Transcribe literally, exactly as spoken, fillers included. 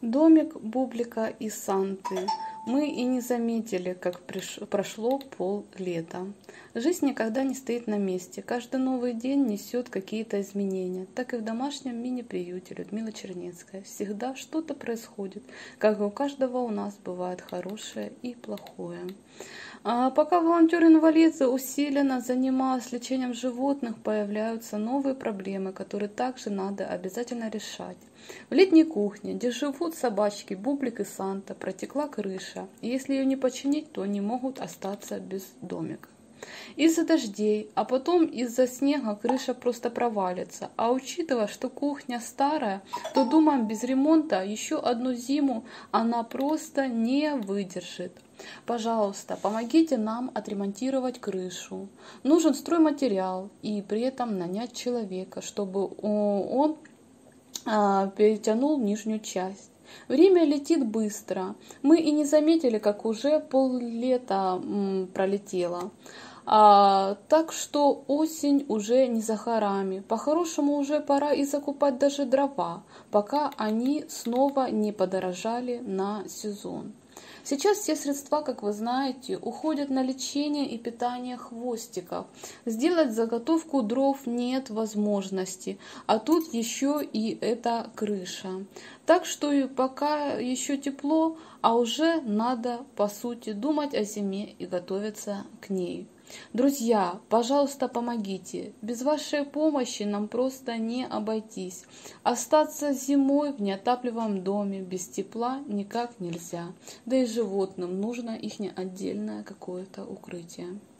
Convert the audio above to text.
Домик Бублика и Санты. Мы и не заметили, как приш- прошло поллета. Жизнь никогда не стоит на месте. Каждый новый день несет какие-то изменения. Так и в домашнем мини-приюте Людмила Чернецкая. Всегда что-то происходит, как и у каждого у нас бывает хорошее и плохое. А пока волонтеры-инвалиды усиленно занимались лечением животных, появляются новые проблемы, которые также надо обязательно решать. В летней кухне, где живут собачки Бублик и Санта, протекла крыша, и если ее не починить, то они могут остаться без домика. Из-за дождей, а потом из-за снега крыша просто провалится. А учитывая, что кухня старая, то думаем, без ремонта еще одну зиму она просто не выдержит. Пожалуйста, помогите нам отремонтировать крышу. Нужен стройматериал и при этом нанять человека, чтобы он а, перетянул нижнюю часть. Время летит быстро. Мы и не заметили, как уже поллета м, пролетело. А, так что осень уже не за горами. По-хорошему уже пора и закупать даже дрова, пока они снова не подорожали на сезон. Сейчас все средства, как вы знаете, уходят на лечение и питание хвостиков. Сделать заготовку дров нет возможности, а тут еще и эта крыша. Так что пока еще тепло, а уже надо, по сути, думать о зиме и готовиться к ней. Друзья, пожалуйста, помогите. Без вашей помощи нам просто не обойтись. Остаться зимой в неотапливаемом доме без тепла никак нельзя. Да и животным нужно их отдельное какое-то укрытие.